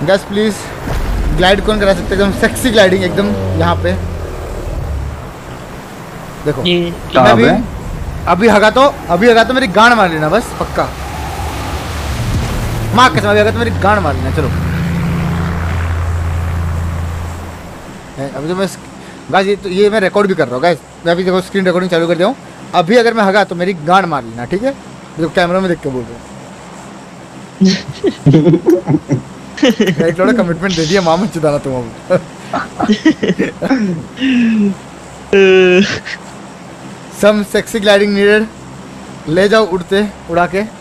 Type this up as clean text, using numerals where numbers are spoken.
gas please glide कौन करा सकते हैं एकदम सेक्सी ग्लाइडिंग एकदम यहाँ पे देखो मैं अभी हगा तो मेरी गांड मार लेना बस पक्का माँ कसम अभी हगा तो मेरी गांड मार लेना चलो अभी तो मैं गाइस ये मैं रिकॉर्ड भी कर रहा हूँ गाइस मैं अभी देखो स्क्रीन रिकॉर्डिंग चालू कर दिया हूँ अभी अगर मैं हगा तो मेरी गांड मार लेना ठीक है देखो कैमरा में देख के बोल रहा हूँ एक थोड़ा कमिटमेंट दे दिया मामा चुदाना तुम अब सम सेक्सी ग्लाइडिंग नीडेड ले जाओ उड़ते उड़ा के